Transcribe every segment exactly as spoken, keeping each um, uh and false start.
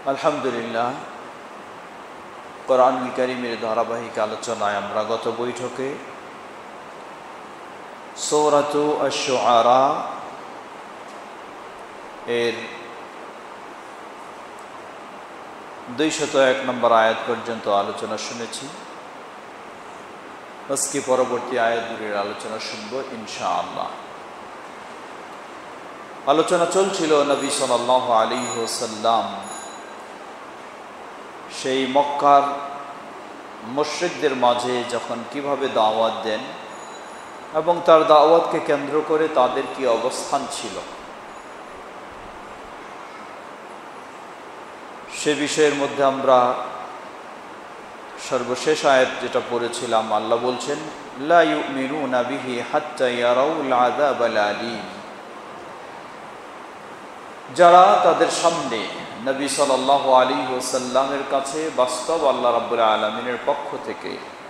আলহামদুলিল্লাহ, কোরআনুল কারীমের ধারাবাহিক আলোচনায় আমরা গত বৈঠকে সূরাতু আশ-শুআরা এর দুইশত এক নম্বর আয়াত পর্যন্ত আলোচনা শুনেছি। আজকে পরবর্তী আয়াতগুলির আলোচনা শুনব ইনশাআল্লাহ। আলোচনা চলছিল নবী সাল্লাল্লাহু আলাইহি ওয়াসাল্লাম সেই মক্কার মুশরিকদের মাঝে যখন কিভাবে দাওয়াত দেন এবং তার দাওয়াতকে কেন্দ্র করে তাদের কি অবস্থান ছিল, সে বিষয়ের মধ্যে আমরা সর্বশেষ আয়াত যেটা পড়েছিলাম, আল্লাহ বলছেন লা ইউমিনুনা বিহি হাত্তা ইয়ারাউল আযাবাল আলীম। যারা তাদের সামনে নবী সাল্লাল্লাহু আলাইহি ওয়াসাল্লামের কাছে বাস্তব আল্লাহ রাব্বুল আলামিনের পক্ষ থেকে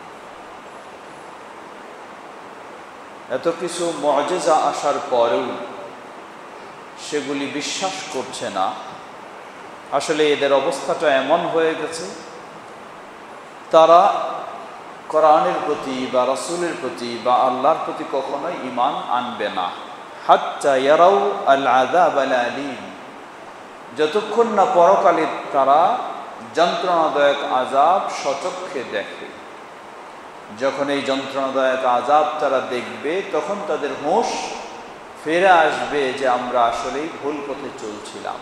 এত কিছু মুআজিজা আসার পরেও সেগুলি বিশ্বাস করছে না, আসলে এদের অবস্থাটা এমন হয়ে গেছে, তারা কোরআনের প্রতি বা রাসূলের প্রতি বা আল্লাহর প্রতি কখনোই ঈমান আনবে না। হাত্তা ইয়ারাউ আল আযাবাল আলীম, যতক্ষণ না পরকালে তারা যন্ত্রণাদায়ক আযাব স্বচক্ষে দেখে। যখন এই যন্ত্রণাদায়ক আযাব তারা দেখবে, তখন তাদের হুঁশ ফিরে আসবে যে আমরা আসলেই ভুল পথে চলছিলাম।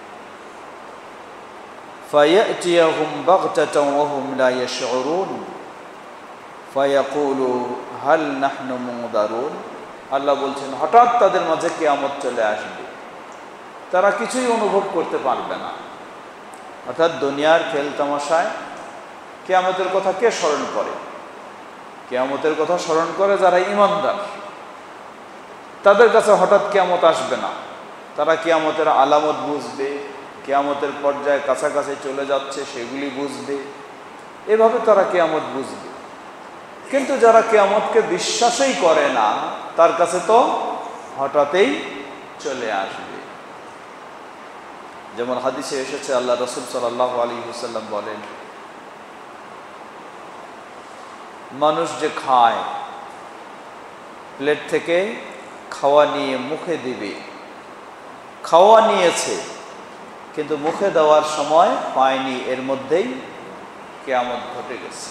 ফায়াতিয়াহুম বাগতাতাও ওয়া হুম লা ইয়াশউরুন ফায়াকুলু হাল নাহনু মুনদারুন। আল্লাহ বলছেন হঠাৎ তাদের মাঝে কিয়ামত চলে আসবে, তারা কিছুই অনুভব করতে পারবে না। অর্থাৎ দুনিয়ার খেল তামাশায় কিয়ামতের কথা কে স্মরণ করে? কিয়ামতের কথা স্মরণ করে যারা ঈমানদার, তাদের কাছে হঠাৎ কিয়ামত আসবে না। তারা কিয়ামতের আলামত বুঝবে, কিয়ামতের পর্যায়ে কাছাকাছি চলে যাচ্ছে সেগুলি বুঝবে, এভাবে তারা কিয়ামত বুঝবে। কিন্তু যারা কিয়ামতকে বিশ্বাসই করে না, তার কাছে তো হঠাৎই চলে আসবে। যেমন হাদিসে এসেছে, আল্লাহ রাসূল সাল্লাল্লাহু আলাইহি ওয়াসাল্লাম বলেন, মানুষ যে খায়, প্লেট থেকে খাওয়া নিয়ে মুখে দিবে, খাওয়া নিয়েছে কিন্তু মুখে দেওয়ার সময় পায়নি, এর মধ্যেই কিয়ামত ঘটে গেছে।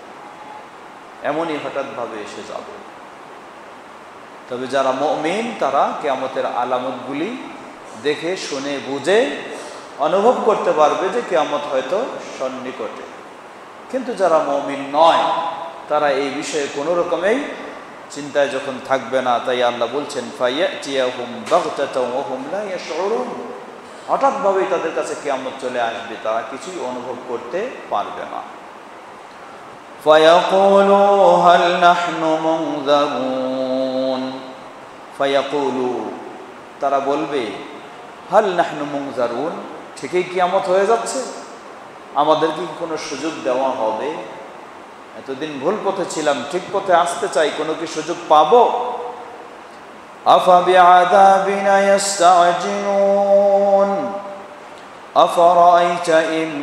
এমনই হঠাৎভাবে এসে যাবে। তবে যারা মুমিন তারা কিয়ামতের আলামতগুলি দেখে শুনে বুঝে অনুভব করতে পারবে যে কিয়ামত হয়তো সন্নিকটে। কিন্তু যারা মুমিন নয়, তারা এই বিষয়ে কোনো রকমেই চিন্তায় যখন থাকবে না, তাই আল্লাহ বলছেন ফায়াতিয়াহুম বাগতাতাও ওয়া হুম লা ইয়াশউরুন, হঠাৎভাবেই তাদের কাছে কিয়ামত চলে আসবে, তারা কিছুই অনুভব করতে পারবে না। ফায়াকুলু হাল নাহনু মুনযারুন, ফায়াকুলু, তারা বলবে হাল নাহনু মুনযারুন, ঠিকই কিয়ামত হয়ে যাচ্ছে, আমাদের কি কোনো সুযোগ দেওয়া হবে? এতদিন ভুল পথে ছিলাম, ঠিক পথে আসতে চাই, কোনো কি সুযোগ পাবো? আফা বিআযাবিনা ইস্তা'জিলুন আফরাআইতা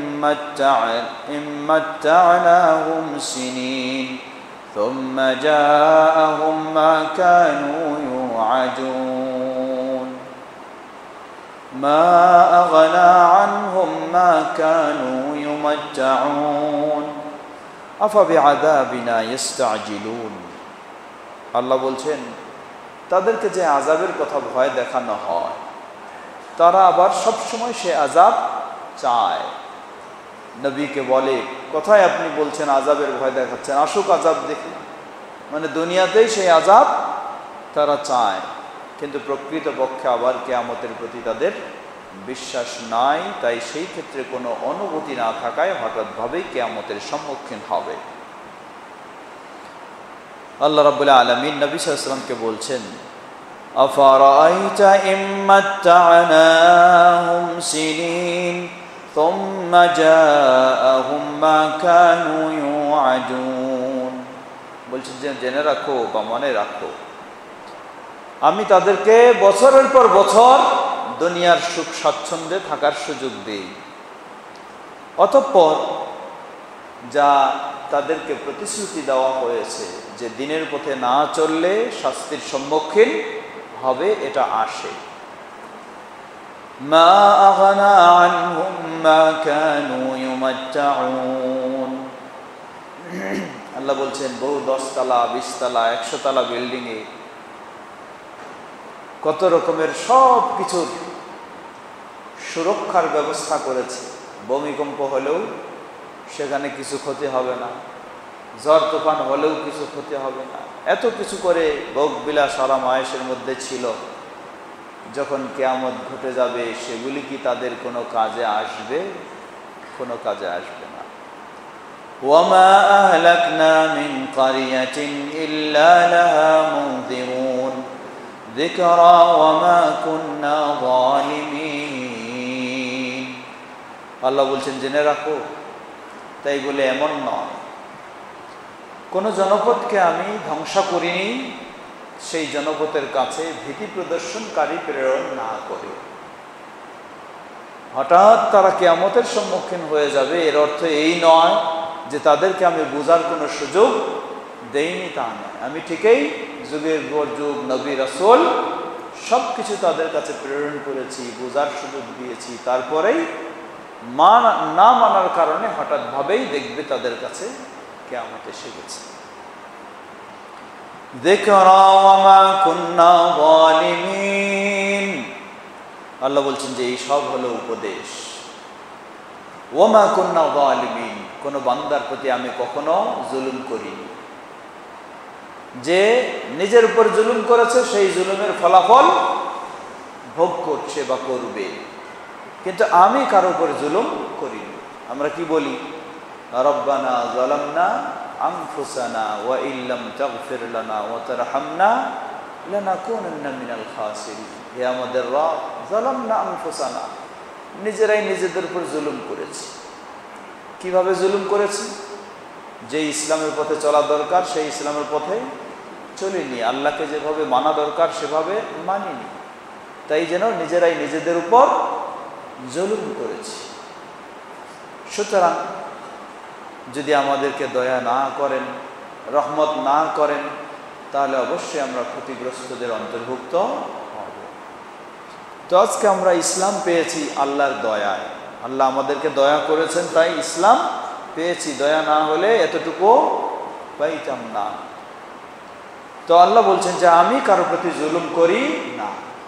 ইম্মাত্তা'নাহুম সিনিন থুম্মা জাআহুম মা কানু ইউআদুন মা আগনা আনহুম মা কানু ইউমাত্তাউন আফা বিআযাবিনা ইস্তা'জিলুন। আল্লাহ বলছেন তাদেরকে যে আযাবের কথা ভয় দেখানো হয়, তারা আবার সবসময় সে আযাব চায়। নবীকে বলে, কোথায় আপনি বলছেন আযাবের ভয় দেখাচ্ছেন, আসুক আযাব দেখি। মানে দুনিয়াতেই সেই আযাব তারা চায়, কিন্তু প্রকৃতপক্ষে আবার কিয়ামতের প্রতি তাদের বিশ্বাস নাই। তাই সেই ক্ষেত্রে কোনো অনুভূতি না থাকায় হঠাৎভাবেই কিয়ামতের সম্মুখীন হবে। আল্লাহ রাব্বুল আলামিন নবী সাল্লাল্লাহু আলাইহি ওয়াসাল্লামকে বলছেন আফারাআইতা ইম্মাত্তা'নাহুম সিনিন থুম্মা জাআহুম মা কানু ইউআদুন। বলছেন যে জেনে রাখো বা মনে রাখো, আমি তাদেরকে বছরের পর বছর দুনিয়ার সুখ স্বাচ্ছন্দ্যে থাকার সুযোগ দেই, অতঃপর যা তাদেরকে প্রতিশ্রুতি দেওয়া হয়েছে যে দিনের পথে না চললে শাস্তির সম্মুখীন হবে, এটা আসে। মা আগনা আনহুম মা কানু ইউমাত্তাউন। আল্লাহ বলছেন, বহু দশতলা, বিশতলা, একশো তলা বিল্ডিংয়ে কত রকমের সব কিছুর সুরক্ষার ব্যবস্থা করেছে। ভূমিকম্প হলেও সেখানে কিছু ক্ষতি হবে না, ঝড় তুফান হলেও কিছু ক্ষতি হবে না। এত কিছু করে ভোগ বিলাস আরাম আয়েশের মধ্যে ছিল। যখন কিয়ামত ঘটে যাবে, সেগুলি কি তাদের কোনো কাজে আসবে? কোনো কাজে আসবে না। ওয়ামা আহলাকনা মিন ক্বরিয়াতিন ইল্লা লাহা মুনযিরুন যিকরা ওয়ামা কুন্না যালিমিন। আল্লাহ বলছেন, জেনে রাখো, তাই বলে এমন নয় কোন জনপদকে আমি ধ্বংস করিনি সেই জনপদের কাছে ভীতি প্রদর্শনকারী প্রেরণ না করে। হঠাৎ তারা কিয়ামতের সম্মুখীন হয়ে যাবে, এর অর্থ এই নয় যে তাদেরকে আমি বোঝার কোনো সুযোগ দেইনি, তা নয়। আমি ঠিকই যুগের পর যুগ নবী রাসূল সব কিছু তাদের কাছে প্রেরণ করেছি, বোঝার সুযোগ দিয়েছি। তারপরেই মান না মানার কারণে হঠাৎ ভাবেই দেখবে তাদের কাছে কিয়ামত এসে গেছে। যিকরা ওয়া মা কুন্না যালিমিন। আল্লাহ বলছেন যে এই সব হলো উপদেশ। ওয়া মা কুন্না যালিমিন, কোন বান্দার প্রতি আমি কখনো জুলুম করিনি। যে নিজের উপর জুলুম করেছে সেই জুলুমের ফলাফল ভোগ করছে বা করবে, কিন্তু আমি কারো উপর জুলুম করিনি। আমরা কি বলি? রব্বানা যালামনা আনফুসানা ওয়া ইল্লাম তাগফির লানা ওয়া তারহামনা লানাকুনান্না মিনাল খাসিরিন। হে আমাদের রব, যালামনা আনফুসানা, নিজেরাই নিজেদের উপর জুলুম করেছি। কিভাবে জুলুম করেছি? যে ইসলামের পথে চলা দরকার সেই ইসলামের পথে চলিনি, আল্লাহকে যেভাবে মানা দরকার সেভাবে মানিনি, তাই যেন নিজেরাই নিজেদের উপর জুলুম করেছি। সুতরাং যদি আমাদেরকে দয়া না করেন, রহমত না করেন, তাহলে অবশ্যই আমরা ক্ষতিগ্রস্তদের অন্তর্ভুক্ত হব। তো আজকে আমরা ইসলাম পেয়েছি আল্লাহর দয়ায়। আল্লাহ আমাদেরকে দয়া করেছেন তাই ইসলাম পেয়েছি, দয়া না হলে এতটুকু পাইতাম না। তো আল্লাহ বলছেন যে আমি কারো প্রতি জুলুম করি না।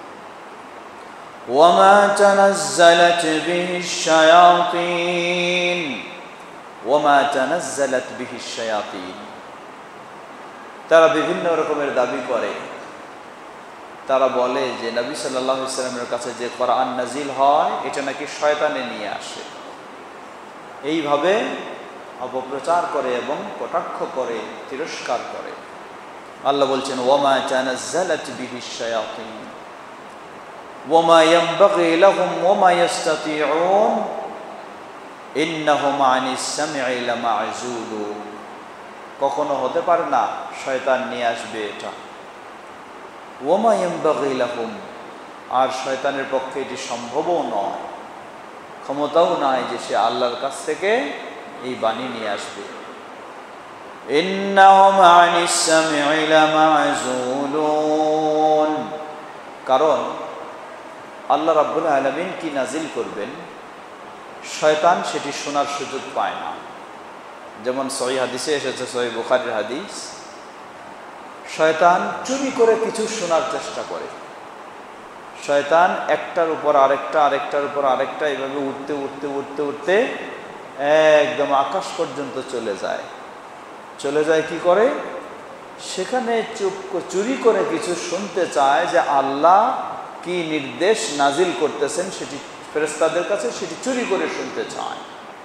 ওয়ামা তানাজ্জালাত বিহিশ শায়াতিন ওয়ামা তানাজ্জালাত বিহিশ শায়াতিন। তারা বিভিন্ন রকমের দাবি করে। তারা বলে যে নবী সাল্লাল্লাহু আলাইহি ওয়াসাল্লামের কাছে যে কোরআন নাজিল হয় এটা নাকি শয়তানে নিয়ে আসে। এইভাবে অপপ্রচার করে এবং কটাক্ষ করে, তিরস্কার করে। আল্লাহ বলছেন ওয়ামা তানাজ্জালাত বিহিশ শায়াতিন ওয়ামা ইয়ানবাগি লাহুম ওয়ামা ইস্তাতিউন ইন্নাহুম আনিস সামঈ লামা'জুলুন। কখনো হতে পারে না শয়তান নিয়ে আসবে এটা। ওয়ামা ইয়ানবাগি লাহুম, আর শয়তানের পক্ষে এটি সম্ভবও নয়, ক্ষমতাও নাই যে সে আল্লাহর কাছ থেকে এই বাণী নিয়ে আসবে। ইন্নাহুম আনিস সামঈ লামা'জুলুন, কারণ আল্লাহ রাব্বুল আলামিন কি নাজিল করবেন শয়তান সেটি শোনার সুযোগ পায় না। যেমন সহিহ হাদিসে এসেছে, সহিহ বুখারীর হাদিস, শয়তান চুরি করে কিছু শোনার চেষ্টা করে। শয়তান একটার উপর আরেকটা, আরেকটার উপর আরেকটা, এইভাবে উঠতে উঠতে উঠতে উঠতে একদম আকাশ পর্যন্ত চলে যায়। চলে যায় কি করে? সেখানে চুপ চুরি করে কিছু শুনতে চায় যে আল্লাহ কি নির্দেশ নাজিল করতেছেন সেটি ফেরেশতাদের কাছে, সেটি চুরি করে শুনতে চায়।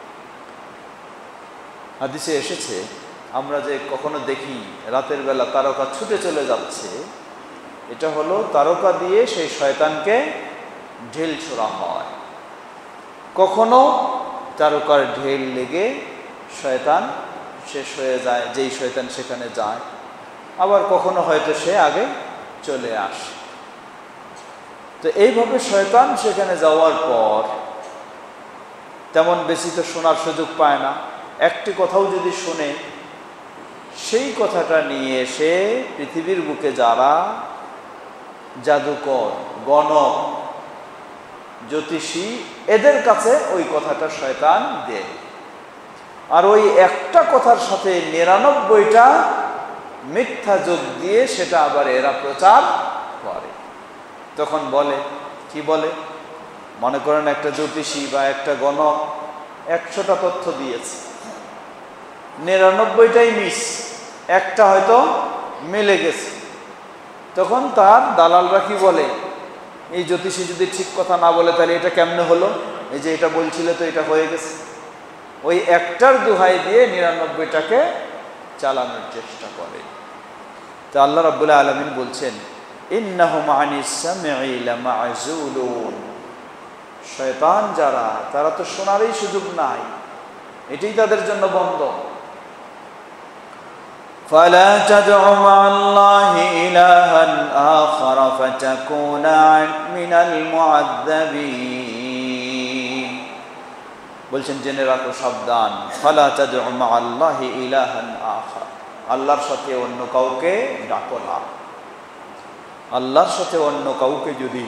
হাদিসে এসেছে, আমরা যে কখনো দেখি রাতের বেলা তারকা ছুটে চলে যাচ্ছে, এটা হলো তারকা দিয়ে সেই শয়তানকে ঢেল ছোড়া হয়। কখনো তারকার ঢেল লেগে শয়তান শেষ হয়ে যায়, যেই শয়তান সেখানে যায়। আবার কখনো হয়তো সে আগে চলে আসে। তো এইভাবে শয়তান সেখানে যাওয়ার পর তেমন বেশি তো শোনার সুযোগ পায় না। একটি কথাও যদি শোনে, সেই কথাটা নিয়ে এসে পৃথিবীর বুকে যারা জাদুকর, গণক, জ্যোতিষী, এদের কাছে ওই কথাটা শয়তান দেয়। আর ওই একটা কথার সাথে নিরানব্বইটা মিথ্যা যোগ দিয়ে সেটা আবার এরা প্রচার করে। তখন বলে, কি বলে? মনে করেন একটা জ্যোতিষী বা একটা গণক একশোটা তথ্য দিয়েছে, নিরানব্বইটাই মিস, একটা হয়তো মিলে গেছে। তখন তার দালালরা কি বলে, এই জ্যোতিষী যদি ঠিক কথা না বলে তাহলে এটা কেমনে হলো? এই যে এটা বলছিলে তো এটা হয়ে গেছে। ওই একটার দোহাই দিয়ে নিরানব্বইটাকে চালানোর চেষ্টা করে। তো আল্লাহ রাব্বুল আলামিন বলছেন, ইন্নাহুম আনিস সামঈ লামাযুলুন, শয়তান যারা, তারা তো শোনারই সুযোগ নাই, এটাই তাদের জন্য বন্ধ। ফালা তাদউ মা'আল্লাহি ইলাহান আখার ফাতাকুনা মিনাল মুআযযাবিন। বলছেন জেনে রাখো, সাবধান, ফালা তাদউ মা'আল্লাহি ইলাহান আখার, আল্লাহর সাথে অন্য কাউকে ডাকো না। আল্লাহর সাথে অন্য কাউকে যদি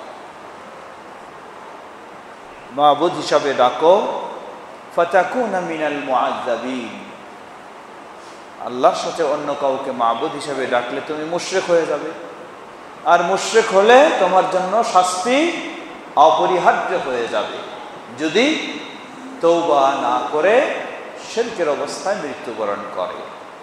মাবুদ হিসাবে ডাকো, ফাতাকুনা মিনাল মুআযযাবিন, আল্লাহর সাথে অন্য কাউকে মাবুদ হিসাবে ডাকলে তুমি মুশরিক হয়ে যাবে। আর মুশরিক হলে তোমার জন্য শাস্তি অপরিহার্য হয়ে যাবে, যদি তওবা না করে শিরকের অবস্থায় মৃত্যুবরণ করে।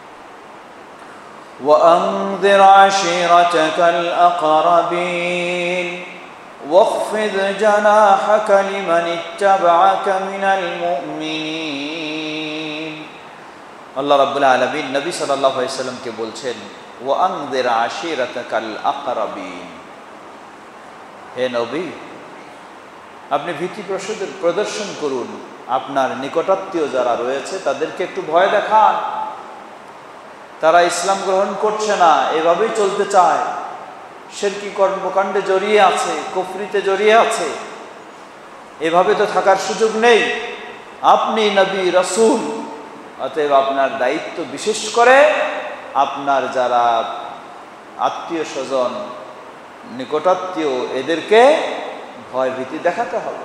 وأنذر عشيرتك الأقربين واخفض جناحك لمن اتبعك من المؤمنين। আল্লাহ রাব্বুল আলামিন নবী সাল্লাল্লাহু আলাইহি সাল্লামকে বলছেন, وأنذر عشيرتك الأقربين, হে নবী, আপনি ভীতি প্রদর্শন করুন, আপনার নিকটাত্মীয় যারা রয়েছে তাদেরকে একটু ভয় দেখান। তারা ইসলাম গ্রহণ করছে না, এভাবেই চলতে চায়, শিরকি কর্মকাণ্ডে জড়িয়ে আছে, কুফরিতে জড়িয়ে আছে, এভাবে তো থাকার সুযোগ নেই। আপনি নবী রাসূল, অতএব আপনার দায়িত্ব বিশেষ করে আপনার যারা আত্মীয় স্বজন, নিকটাত্মীয়, এদেরকে ভয় ভীতি দেখাতে হবে।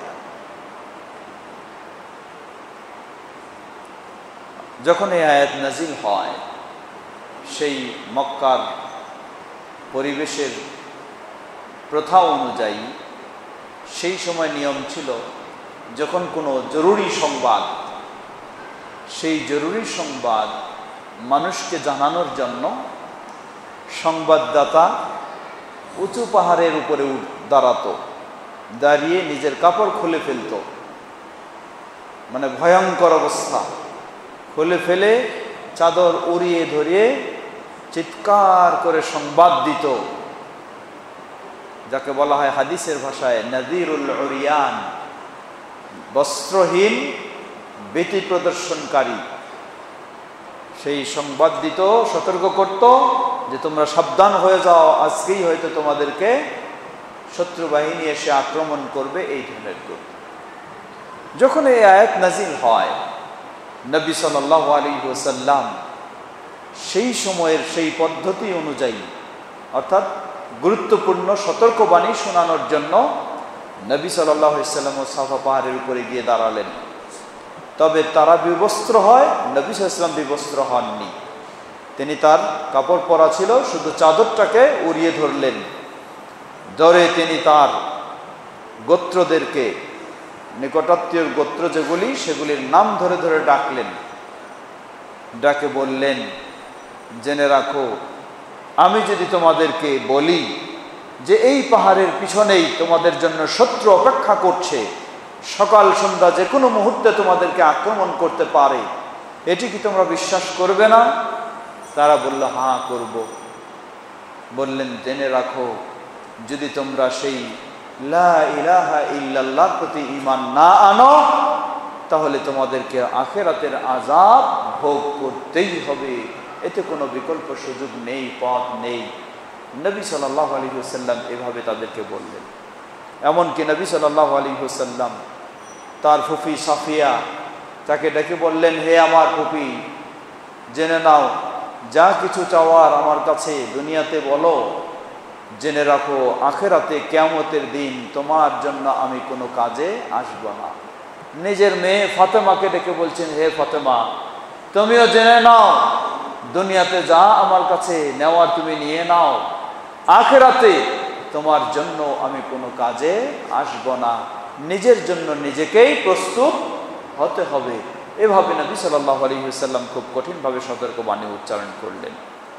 যখন এই আয়াত নাজিল হয়, সেই মক্কার পরিবেশের প্রথা অনুযায়ী সেই সময় নিয়ম ছিল, যখন কোনো জরুরি সংবাদ, সেই জরুরি সংবাদ মানুষকে জানানোর জন্য সংবাদদাতা উঁচু পাহাড়ের উপরে দাঁড়াতো, দাঁড়িয়ে নিজের কাপড় খুলে ফেলত, মানে ভয়ঙ্কর অবস্থা, খুলে ফেলে চাদর উড়িয়ে ধরিয়ে চিৎকার করে সংবাদ দিত, যাকে বলা হয় হাদিসের ভাষায় নাযিরুল উরিয়ান, বস্ত্রহীন ভীতি প্রদর্শনকারী। সেই সংবাদ দিত, সতর্ক করত যে তোমরা সাবধান হয়ে যাও, আজকেই হয়তো তোমাদেরকে শত্রু বাহিনী এসে আক্রমণ করবে, এই ধরনের কথা। যখন এই আয়াত নাজিল হয়, নবী সাল্লাল্লাহু আলাইহি ওয়াসাল্লাম সেই সময়ের সেই পদ্ধতি অনুযায়ী, অর্থাৎ গুরুত্বপূর্ণ সতর্কবাণী শোনানোর জন্য নবী সাল্লাল্লাহু আলাইহি ওয়াসাল্লাম সাফা পাহাড়ের উপরে গিয়ে দাঁড়ালেন। তবে তারা বিবস্ত্র হয়, নবী সাল্লাল্লাহু আলাইহি ওয়াসাল্লাম বিবস্ত্র হননি। তিনি, তার কাপড় পরা ছিল, শুধু চাদরটাকে উড়িয়ে ধরলেন, ধরে তিনি তার গোত্রদেরকে, নিকটাত্মীয় গোত্র যেগুলি, সেগুলির নাম ধরে ধরে ডাকলেন। ডাকে বললেন, জেনে রাখো, আমি যদি তোমাদেরকে বলি যে এই পাহাড়ের পিছনেই তোমাদের জন্য শত্রু অপেক্ষা করছে, সকাল সন্ধ্যা যে কোনো মুহূর্তে তোমাদেরকে আক্রমণ করতে পারে, এটি কি তোমরা বিশ্বাস করবে না? তারা বলল, হ্যাঁ করব। বললেন, জেনে রাখো, যদি তোমরা সেই লা ইলাহা ইল্লাল্লাহর প্রতি ঈমান না আনো, তাহলে তোমাদেরকে আখিরাতের আযাব ভোগ করতেই হবে, এতে কোনো বিকল্প সুযোগ নেই, পথ নেই। নবী সাল্লাল্লাহু আলাইহি ওয়াসাল্লাম এভাবে তাদেরকে বললেন। এমনকি নবী সাল্লাল্লাহু আলাইহি ওয়াসাল্লাম তার ফুফি সাফিয়া তাকে ডেকে বললেন, হে আমার ফুফি, জেনে নাও, যা কিছু চাওয়ার আমার কাছে দুনিয়াতে বলো, জেনে রাখো আখেরাতে কিয়ামতের দিন তোমার জন্য আমি কোনো কাজে আসব না। নিজের মেয়ে ফাতেমাকে ডেকে বলছেন, হে ফাতেমা, তুমিও জেনে নাও, দুনিয়াতে যা আমার কাছে নেওয়ার তুমি নিয়ে নাও, আখেরাতে তোমার জন্য আমি কোনো কাজে আসব না, নিজের জন্য নিজেকেই প্রস্তুত হতে হবে। এভাবে নবী সাল্লাল্লাহু আলাইহি ওয়াসাল্লাম খুব কঠিনভাবে সতর্কবাণী উচ্চারণ করলেন।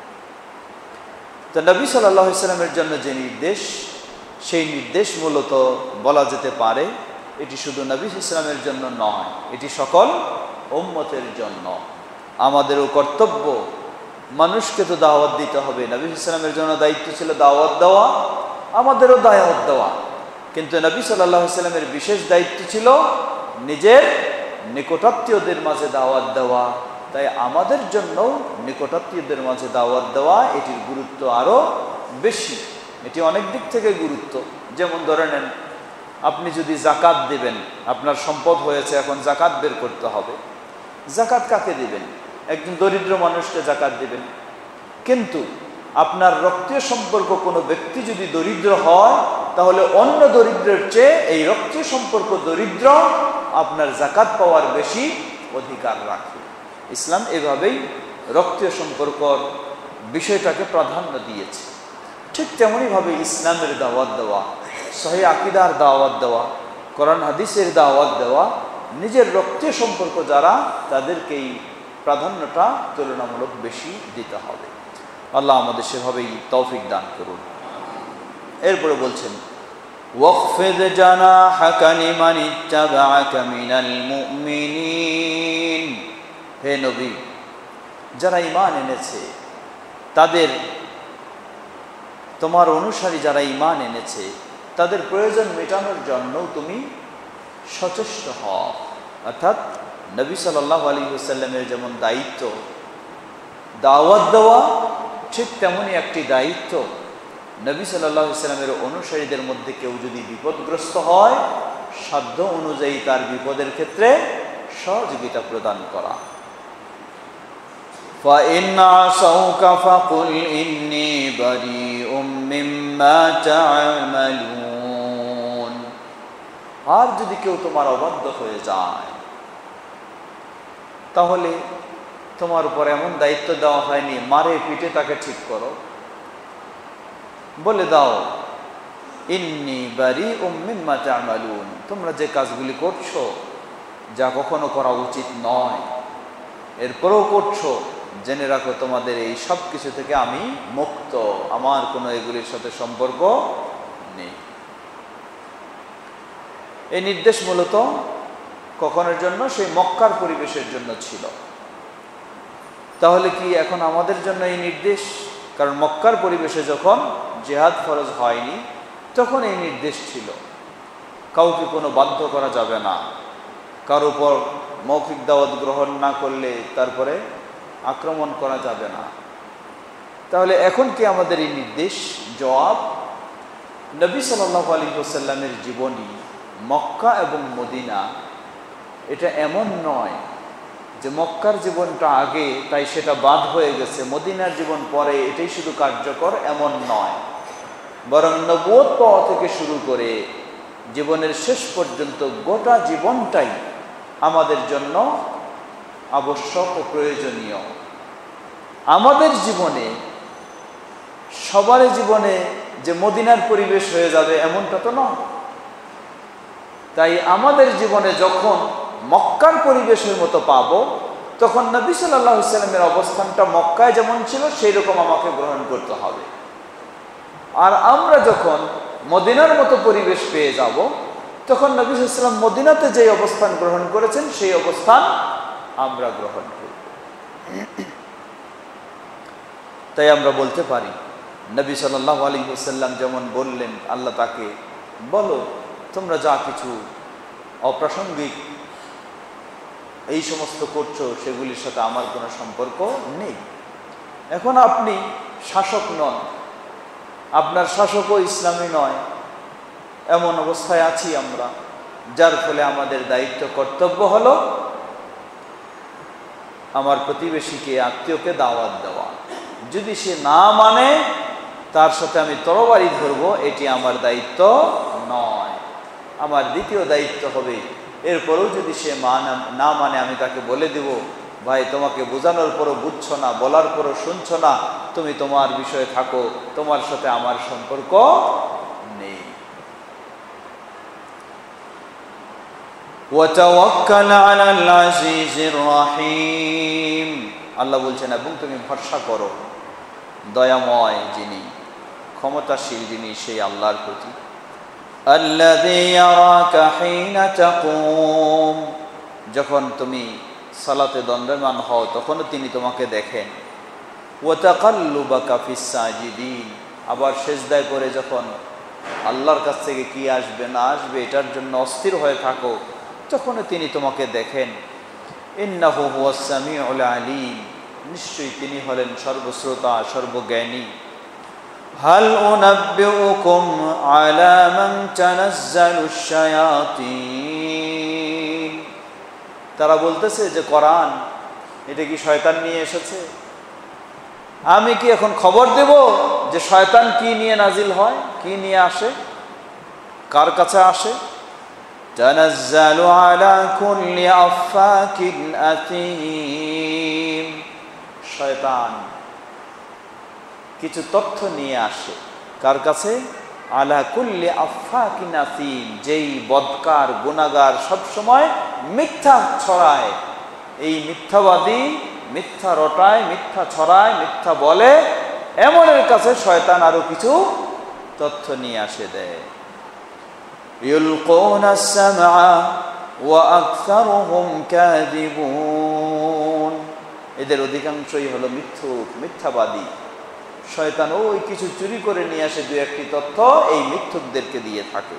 তো নবী সাল্লাল্লাহু আলাইহি ওয়াসাল্লামের জন্য যে নির্দেশ, সেই নির্দেশ মূলত বলা যেতে পারে এটি শুধু নবী ইসলামের জন্য নয়, এটি সকল উম্মতের জন্য। আমাদেরও কর্তব্য, মানুষকে তো দাওয়াত দিতে হবে। নবী ইসলামের জন্য দায়িত্ব ছিল দাওয়াত দেওয়া, আমাদেরও দাওয়াত দেওয়া, কিন্তু নবী সাল্লাল্লাহু আলাইহি ওয়াসাল্লামের বিশেষ দায়িত্ব ছিল নিজের নিকটাত্মীয়দের মাঝে দাওয়াত দেওয়া। তাই আমাদের জন্য নিকটাত্মীয়দের মাঝে দাওয়াত দেওয়া, এটির গুরুত্ব আরও বেশি। এটি অনেক দিক থেকে গুরুত্ব। যেমন ধরে নেন, আপনি যদি জাকাত দিবেন, আপনার সম্পদ হয়েছে, এখন জাকাত বের করতে হবে। জাকাত কাকে দিবেন? একজন দরিদ্র মানুষকে জাকাত দিবেন। কিন্তু আপনার রক্তীয় সম্পর্ক কোনো ব্যক্তি যদি দরিদ্র হয়, তাহলে অন্য দরিদ্রের চেয়ে এই রক্তীয় সম্পর্ক দরিদ্র আপনার জাকাত পাওয়ার বেশি অধিকার রাখে। ইসলাম এভাবেই রক্তীয় সম্পর্কর বিষয়টাকে প্রাধান্য দিয়েছে। ঠিক তেমনইভাবে ইসলামের দাওয়াত দেওয়া, সহিহ আকীদার দাওয়াত দেওয়া, কোরআন হাদিসের দাওয়াত দেওয়া, নিজের রক্তীয় সম্পর্ক যারা, তাদেরকেই প্রাধান্যটা তুলনামূলক বেশি দিতে হবে। আল্লাহ আমাদের সেভাবেই তৌফিক দান করুন। এরপরে বলছেন, ওয়াখফিদ জানাহাকা লিমান ইত্তাবাআকা মিনাল মুমিনিন। হে নবী, যারা ঈমান এনেছে তাদের, তোমার অনুসারী যারা ঈমান এনেছে তাদের প্রয়োজন মেটানোর জন্য তুমি সচেষ্ট হও। অর্থাৎ নবী সাল্লাল্লাহু আলাইহি ওয়াসাল্লামের যেমন দায়িত্ব দাওয়াত দেওয়া, ঠিক তেমনই একটি দায়িত্ব নবী সাল্লাল্লাহু আলাইহি ওয়াসাল্লামের অনুসারীদের মধ্যে কেউ যদি বিপদগ্রস্ত হয়, সাধ্য অনুযায়ী তার বিপদের ক্ষেত্রে সহযোগিতা প্রদান করা। فَإِنْ عَصَوْكَ فَقُلْ إِنِّي بَرِيءٌ مِّمَّا تَعْمَلُونَ। আর যদি কেউ তোমার অবাধ্য হয়ে যায়, তাহলে তোমার উপর এমন দায়িত্ব দেওয়া হয়নি মারে পিটে তাকে ঠিক করো, বলে দাও ইন্নী বারিউম মিম্মা তা'মালুন, তোমরা যে কাজগুলি করছো, যা কখনো করা উচিত নয়, এরপরেও করছো, জেনে রাখো তোমাদের এই সব কিছু থেকে আমি মুক্ত, আমার কোনো এগুলির সাথে সম্পর্ক নেই। এই নির্দেশ মূলত কখনের জন্য? সেই মক্কার পরিবেশের জন্য ছিল। তাহলে কি এখন আমাদের জন্য এই নির্দেশ? কারণ মক্কার পরিবেশে যখন জিহাদ ফরজ হয়নি, তখন এই নির্দেশ ছিল। কাউকে কোনো বাধ্য করা যাবে না, কার উপর মৌখিক দাওয়াত গ্রহণ না করলে তারপরে আক্রমণ করা যাবে না। তাহলে এখন কি আমাদের এই নির্দেশ? জবাব, নবী সাল্লাল্লাহু আলাইহি ওয়াসাল্লামের জীবনী মক্কা এবং মদিনা, এটা এমন নয় যে মক্কার জীবনটা আগে তাই সেটা বাদ হয়ে গেছে, মদিনার জীবন পরে এটাই শুধু কার্যকর, এমন নয়। বরং নবুয়ত পাওয়া থেকে শুরু করে জীবনের শেষ পর্যন্ত গোটা জীবনটাই আমাদের জন্য আবশ্যক ও প্রয়োজনীয়। আমাদের জীবনে, সবার জীবনে যে মদিনার পরিবেশ হয়ে যাবে এমনটা তো নয়। তাই আমাদের জীবনে যখন মক্কার পরিবেশের মতো পাবো, তখন নবী সাল্লাল্লাহু আলাইহি ওয়াসাল্লামের অবস্থানটা মক্কায় যেমন ছিল সেই রকম আমাকে গ্রহণ করতে হবে। আর আমরা যখন মদিনার মতো পরিবেশ পেয়ে যাব, তখন নবী সাল্লাল্লাহু আলাইহি ওয়াসাল্লাম মদিনাতে যে অবস্থান গ্রহণ করেছেন সেই অবস্থান আমরা গ্রহণ করব। তাই আমরা বলতে পারি, নবী সাল্লাল্লাহু আলাইহি ওয়াসাল্লাম যেমন বললেন, আল্লাহ তাকে বলো তোমরা যা কিছু অপ্রাসঙ্গিক এই সমস্ত করছো সেগুলির সাথে আমার কোনো সম্পর্ক নেই। এখন আপনি শাসক নন, আপনার শাসকও ইসলামী নয়, এমন অবস্থায় আছি আমরা। যার ফলে আমাদের দায়িত্ব কর্তব্য হলো আমার প্রতিবেশীকে আত্মীয়কে দাওয়াত দেওয়া। যদি সে না মানে তার সাথে আমি তরবারি ধরব, এটি আমার দায়িত্ব নয়। আমার দ্বিতীয় দায়িত্ব হবে এরপরেও যদি সে না মানে আমি তাকে বলে দেব, ভাই তোমাকে বোঝানোর পরও বুঝছো না, বলার পরও শুনছো না, তুমি তোমার বিষয়ে থাকো, তোমার সাথে আমার সম্পর্ক নেই। ওয়াতাওয়াক্কাল আলাল আজিজির রহিম, আল্লাহ বলছেন এবং তুমি ভরসা করো দয়াময় যিনি, ক্ষমতাশীল যিনি, সেই আল্লাহর প্রতি। আল্লাযী ইয়ারাকা হিনা তাকুম, যখন তুমি সালাতে দণ্ডায়মান হও তখনও তিনি তোমাকে দেখেন। ওয়া তাকাল্লুবাকা ফিস সাজিদিন, আবার সিজদায় পড়ে যখন আল্লাহর কাছ থেকে কি আসবে না আসবে এটার জন্য অস্থির হয়ে থাকো, তখনও তিনি তোমাকে দেখেন। ইন্নাহু হুয়াস সামিউল আলিম, নিশ্চয়ই তিনি হলেন সর্বশ্রোতা সর্বজ্ঞানী। হাল উনাব্বিউকুম আলা মান তানাজ্জালুশ শায়াতিন, তারা বলতেছে যে কোরআন এটা কি শয়তান নিয়ে এসেছে? আমি কি এখন খবর দেব যে শয়তান কি নিয়ে নাজিল হয়, কি নিয়ে আসে, কার কাছে আসে? তানাজ্জালু আলা কুল্লি আফাকিন আতিম, শয়তান কিছু তথ্য নিয়ে আসে কার কাছে? আলা কুল্লি আফাকিন আতিম, যেই বদকার গুনাহগার সবসময় মিথ্যা ছড়ায়, এই মিথ্যাবাদী মিথ্যা রটায়, মিথ্যা ছড়ায়, মিথ্যা বলে, এমনের কাছে শয়তান আরো কিছু তথ্য নিয়ে আসে দেয়। ইউলকুনাস সামআ ওয়া আকসারুহুম কাযিবুন, এদের অধিকাংশই হলো মিথ্যুক, মিথ্যাবাদী। শয়তান ওই কিছু চুরি করে নিয়ে আসে দুই একটি তথ্য, এই মিথ্যুকদেরকে দিয়ে থাকে।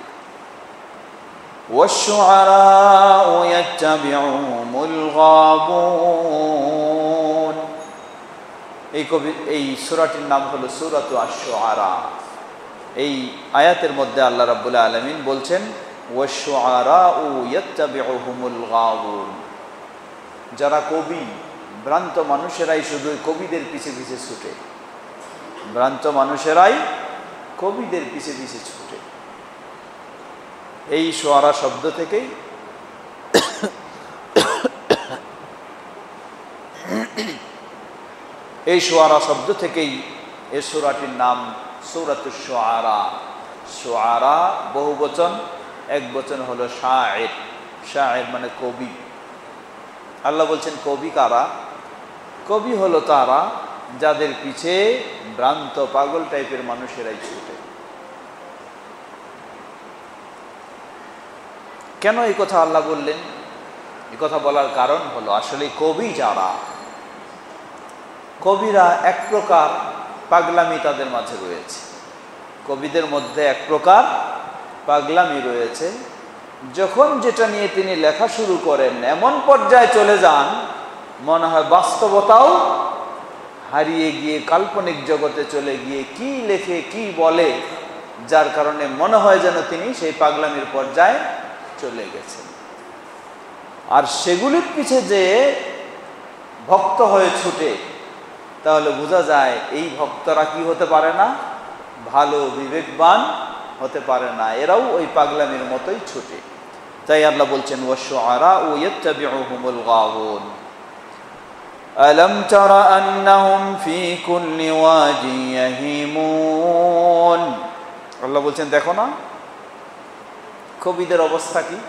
ওয়াশ-শুআরাউ ইয়াত্তাবিউহুমুল গাবুন, এই কবি এই সূরাটির নাম হলো সূরাতু আশ-শুআরা। এই আয়াতের মধ্যে আল্লাহ রাব্বুল আলামিন বলছেন ওয়াশ-শুআরাউ ইয়াত্তাবিউহুমুল গাবুন, যারা কবি, ভ্রান্ত মানুষেরাই শুধু কবিদের পিছে পিছে ছুটে, ভ্রান্ত মানুষেরাই কবিদের পিছে পিছে ছুটে। এই শুআরা শব্দ থেকেই এই শুআরা শব্দ থেকেই এই সূরাটির নাম সূরাতুশ শুআরা। শুআরা বহু বচন, এক বচন হলো শায়ের। শায়ের মানে কবি। আল্লাহ বলছেন কবি কারা? কবি হলো তারা যাদের পিছে ভ্রান্ত পাগল টাইপের মানুষেরাই ছুটে। কেন এই কথা আল্লাহ বললেন? এই কথা বলার কারণ হলো আসলে কবি যারা, কবিরা এক প্রকার পাগলামি তাদের মাঝে রয়েছে। কবিদের মধ্যে এক প্রকার পাগলামি রয়েছে। যখন যেটা নিয়ে তিনি লেখা শুরু করেন এমন পর্যায়ে চলে যান মনে হয় বাস্তবতাও হারিয়ে গিয়ে কাল্পনিক জগতে চলে গিয়ে কি লেখে কি বলে, যার কারণে মনে হয় যেন তিনি সেই পাগলামির পর্যায়ে চলে গেছেন। আর সেগুলির পিছে যে ভক্ত হয়ে ছুটে, তাহলে বোঝা যায় এই ভক্তরা কি হতে পারে না? ভালো বিবেকবান হতে পারে না, এরাও ওই পাগলামির মতোই ছুটে। তাই আল্লাহ বলছেন ওয়াশ-শুআরাউ ইয়াত্তাবিউহুমুল গাবুন। আলম তারা আন্নাহুম ফি কুল্লি ওয়াদি ইয়াহিমুন, আল্লাহ বলছেন দেখো না কবিদের অবস্থা কি?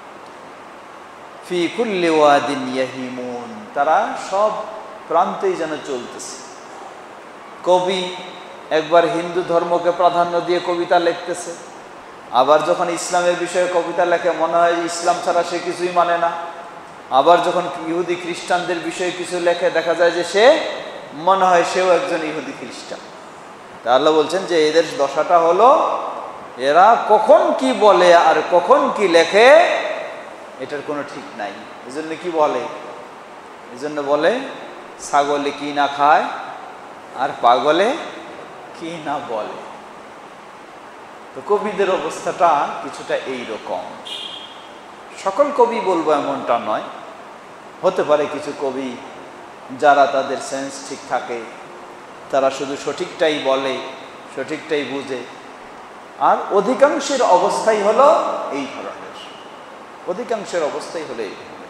ফি কুল্লি ওয়াদিন ইয়াহিমুন, তারা সব প্রান্তেই যেন চলতেছে। কবি একবার হিন্দু ধর্মকে প্রাধান্য দিয়ে কবিতা লিখতেছে, আবার যখন ইসলামের বিষয়ে কবিতা লেখে মনে হয় ইসলাম ছাড়া সে কিছুই মানে না। আবার যখন ইহুদি খ্রিস্টানদের বিষয়ে কিছু লেখে দেখা যায় যে সে মনে হয় সেও একজন ইহুদি খ্রিস্টান। তা আল্লাহ বলছেন যে এদের দশাটা হলো এরা কখন কি বলে আর কখন কি লেখে এটার কোনো ঠিক নাই। এই জন্য কি বলে, এই জন্য বলে ছাগলে কি না খায় আর পাগলে কি না বলে। তো কবিদের অবস্থাটা কিছুটা এই রকম। সকল কবি বলবো এমনটা নয়, হতে পারে কিছু কবি যারা তাদের সেন্স ঠিক থাকে, তারা শুধু সঠিকটাই বলে, সঠিকটাই বুঝে। আর অধিকাংশের অবস্থাই হলো এই ধরনের, অধিকাংশের অবস্থাই হলো এই ধরনের।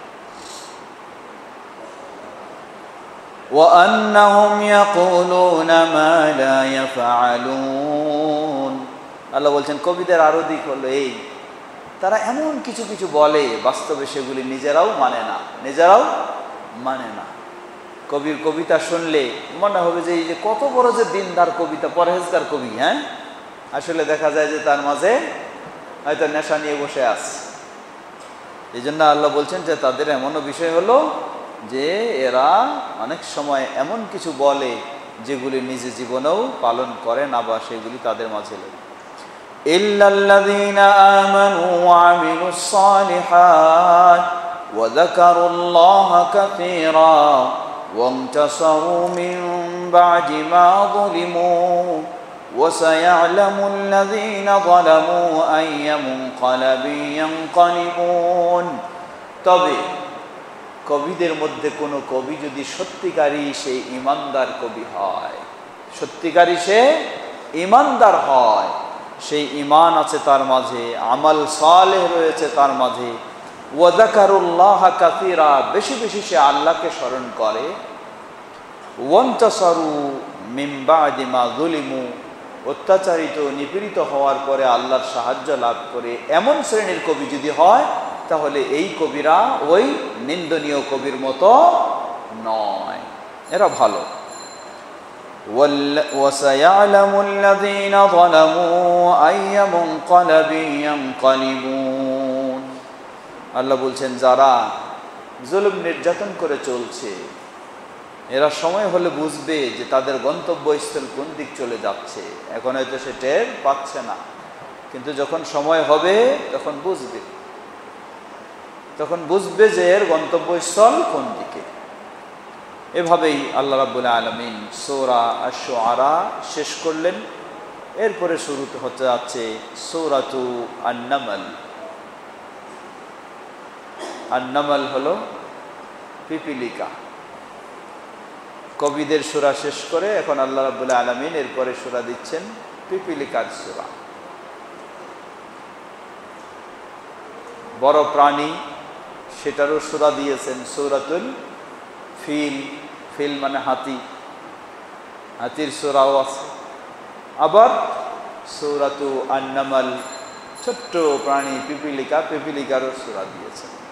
وَأَنَّهُمْ يَقُولُونَ مَا لَا يَفْعَلُونَ। আল্লাহ বলছেন কবিদের আরো দিক হলো এই, তারা এমন কিছু কিছু বলে বাস্তবে সেগুলি নিজেরাও মানে না, নিজেরাও মানে না। কবির কবিতা শুনলে মনে হবে যে এই যে কত বড় যে দিনদার কবিতা, পরহেজগার কবি, হ্যাঁ, আসলে দেখা যায় যে তার মাঝে হয়তো নেশা নিয়ে বসে আছে। এই জন্য আল্লাহ বলছেন যে তাদের এমনও বিষয় হলো যে এরা অনেক সময় এমন কিছু বলে যেগুলি নিজে জীবনেও পালন করে না, বা সেগুলি তাদের মাঝে লাগে। ইল্লাল্লাযীনা আমানু ওয়া আমিলুস সালিহাত ওয়া যাকারুল্লাহা কাসীরা ওয়া ইনতাসারু মিন বা'দি মা যুলিমু ওয়া সায়া'লামুল লাযীনা যালামু আইয়া মুনকালাবিন ইয়ানকালিবুন। তবে কবিদের মধ্যে কোনো কবি যদি সত্যিকারই সে ইমানদার কবি হয়, সত্যিকারই সে ইমানদার হয়, সেই ইমান আছে তার মাঝে, আমাল সালেহ রয়েছে তার মাঝে, ওয়া যাকারুল্লাহা কাসীরা, বেশি বেশি সে আল্লাহকে স্মরণ করে, ওয়ান্তাসারু মিন বা'দি মা যুলিমু, অত্যাচারিত নিপীড়িত হওয়ার পরে আল্লাহর সাহায্য লাভ করে, এমন শ্রেণীর কবি যদি হয়, তাহলে এই কবিরা ওই নিন্দনীয় কবির মতো নয়, এরা ভালো। وَسَيَعْلَمُ الَّذِينَ ظَلَمُوا أَيَّ مُنقَلَبٍ يَنقَلِبُونَ। আল্লাহ বলছেন যারা জুলুম নির্যাতন করে চলছে, এরা সময় হলে বুঝবে যে তাদের গন্তব্যস্থল কোন দিক চলে যাচ্ছে। এখন হয়তো সে টের পাচ্ছে না, কিন্তু যখন সময় হবে তখন বুঝবে, তখন বুঝবে যে এর গন্তব্যস্থল কোন দিকে। এভাবেই আল্লাহ রাব্বুল আলামিন সূরা আশ-শুআরা শেষ করলেন। এরপরে শুরু হতে যাচ্ছে সূরাতু আন-নামল। আন-নামল হলো পিপীলিকা। কবিদের সূরা শেষ করে এখন আল্লাহ রাব্বুল আলামিন এরপরে সূরা দিচ্ছেন পিপীলিকার সূরা। বড় প্রাণী সেটারও সূরা দিয়েছেন, সূরাতুল ফিল। ফিল মানে হাতি, হাতির সূরাও আছে। আবার সূরাতু আন-নামল, ছোট্ট প্রাণী পিপীলিকা, পিপীলিকারও সূরা দিয়েছেন।